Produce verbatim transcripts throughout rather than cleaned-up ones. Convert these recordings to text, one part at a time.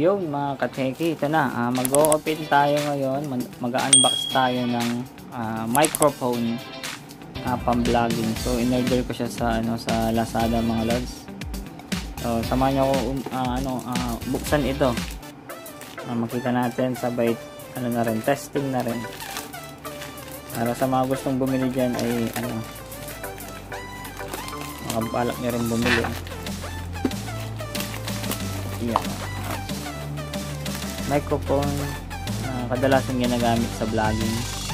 Ayun mga kateki, ito na, uh, mag-o-open tayo ngayon, mag-unbox tayo ng uh, microphone uh, pang-vlogging. So in-order ko siya sa ano sa Lazada mga lods. So samahan niyo ako um, uh, ano uh, buksan ito. Uh, makita natin sabay ano na rin, testing na rin. Para sa mga gustong bumili diyan ay ano makabalak niyo rin bumili. Yan. Microphone uh, kadalasan ginagamit sa vlogging.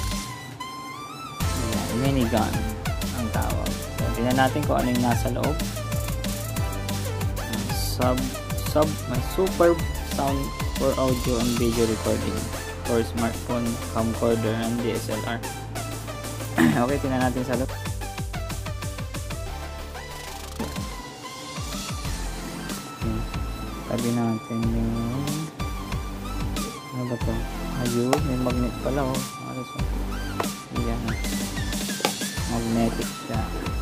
Ayan, minigun ang tawag. So tingnan natin kung ano yung nasa loob. Uh, sub sub may super sound for audio and video recording for smartphone, camcorder and D S L R. Okay, tingnan natin sa loob. Okay. Tabi natin yung ano ba to? Ayun, may magnet pala oh. Ano so? Ayan. Magnetic siya.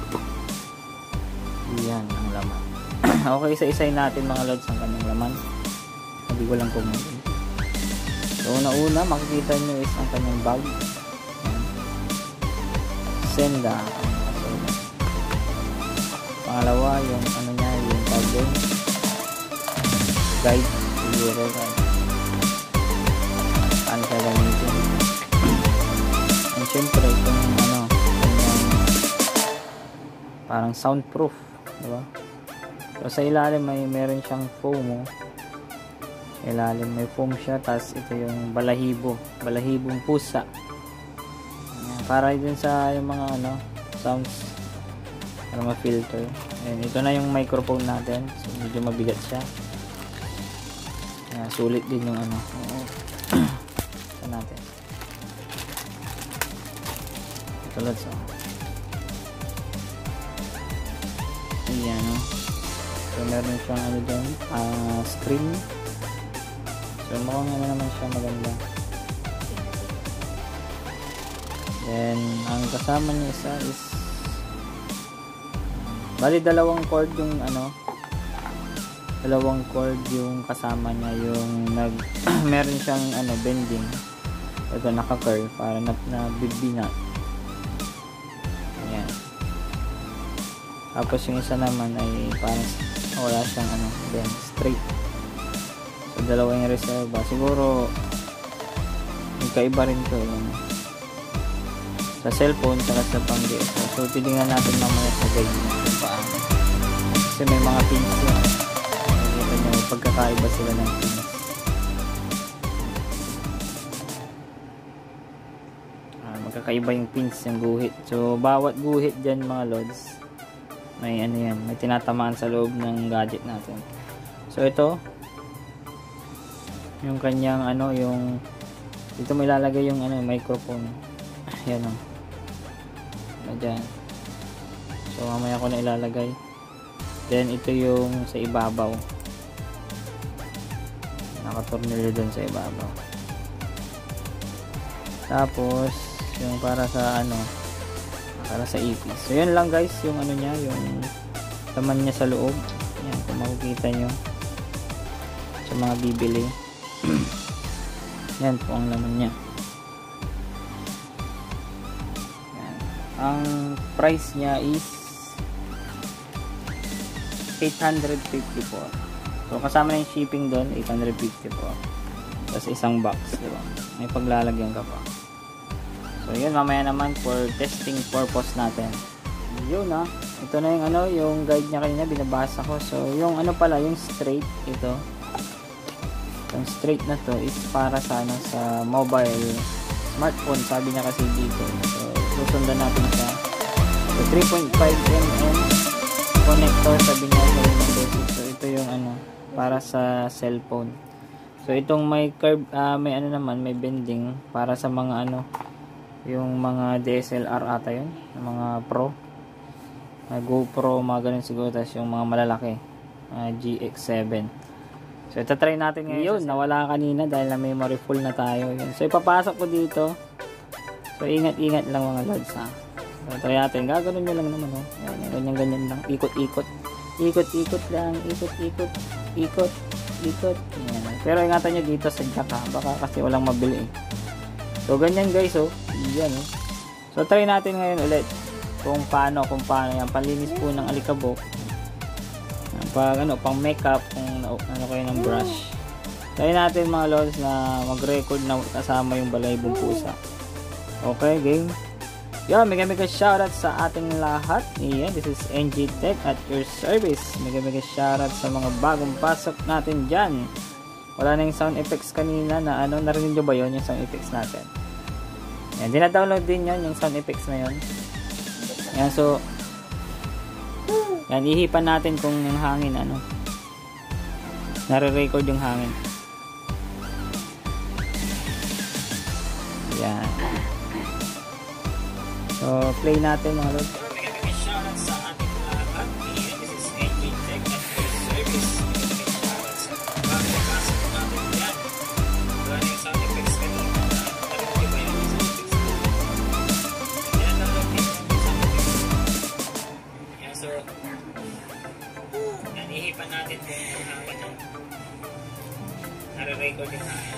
Ayan ang laman. Okay, isa-isay natin mga lods ang kanyang laman. Hindi ko lang kung ano. So, una-una, makikita nyo is ang kanyang bag. Ayan. Senda. Pangalawa, yung ano niya, yung tag doon. Guide. Siguro guide. Ano siya gamitin. And syempre itong ano yung parang soundproof, diba? So sa ilalim may meron siyang foam oh. Ilalim may foam siya, tas ito yung balahibo balahibong pusa. Ayan, para din sa yung mga ano sounds para ma-filter. Ayan, ito na yung microphone natin. So medyo mabigat siya. Ayan, sulit din yung ano oo. Natin tulad sa ayan o. So meron siyang ano dyan uh, screen. So mukhang ano naman siya maganda. Then ang kasama niya isa is bali dalawang cord yung ano dalawang cord yung kasama niya yung nag meron siyang ano bending. Ito naka-curve para na, na bibinat. Ayan. Tapos yung isa naman ay parang wala siyang ano, then straight. So dalawa yung reserva. Siguro magkaiba rin to. Ayan. Sa cellphone saka sa pang D S L R. So titingnan natin mamaya sa guide kung paano. Kasi may mga pins yan. Nakikita nyo pagkakaiba sila ng pins. Kakaiba yung pins yung guhit. So bawat guhit dyan mga lods may ano yan, may tinatamaan sa loob ng gadget natin. So ito yung kanyang ano yung dito may lalagay yung ano microphone. Yan o na dyan. So mamaya ko na ilalagay. Then ito yung sa ibabaw, nakatornilyo dun sa ibabaw. Tapos yung para sa ano para sa ipis. So yun lang guys yung ano niya, yung laman niya sa loob. Yan kung makikita nyo sa mga bibili. Yan po ang laman niya. Yan. Ang price niya is eight hundred fifty-four. So kasama na yung shipping doon, eight hundred fifty-four. Tapos isang box, diba? May paglalagyan ka pa. So yun, mamaya naman for testing purpose natin. Yun ah, ito na yung ano, yung guide niya kanina binabasa ko. So yung ano pala, yung straight ito. Yung straight na to is para sa ano, sa mobile smartphone, sabi niya kasi dito. So susundan natin siya. So three point five millimeter connector, sabi niya sa yung so ito yung ano, para sa cellphone. So itong may curve, uh, may ano naman, may bending para sa mga ano, yung mga D S L R ata yun, yung mga pro, uh, GoPro, mga ganun siguro. Tapos yung mga malalaki, uh, G X seven. So ito try natin ngayon. Yun, nawala kanina dahil na memory full na tayo. Yun. So ipapasok ko dito. So ingat-ingat lang mga lods ha. So try natin, gagawin nyo lang naman oh. Ganyan-ganyan lang, ikot-ikot, ikot-ikot lang, ikot-ikot, ikot, ikot. Yan. Pero ingatan nyo dito sa jack ha, baka kasi walang mabili eh. So ganyan guys, oh. Yan oh. So try natin ngayon ulit kung paano, kung paano yan. Panlinis po ng alikabok. Pag ano, pang makeup, kung ano kayo ng brush. Try natin mga lods na mag-record na kasama yung balaybong pusa. Okay, game. Yan, mega mega shoutout sa ating lahat. Yan, this is N G Tech at your service. Mega mega shoutout sa mga bagong pasok natin dyan. Wala na yung sound effects kanina na ano, narinig nyo ba yun, yung sound effects natin? Yan, dina-download din yun, yung sound effects na yun. Yan, so, yan, ihipan natin kung yung hangin, ano, nare-record yung hangin. Yan. So, play natin mga lord. Shoutout sa ating lahat. This is N G Tech at your service. Ihipan natin kung hangin na nare-record yung hangin.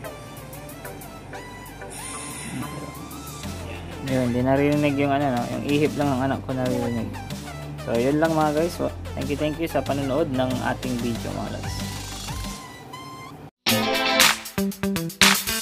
Yun, di narinig yung ano, no? Yung ihip lang ng anak ko naririnig. So, yun lang mga guys. Thank you, thank you sa panonood ng ating video mga guys.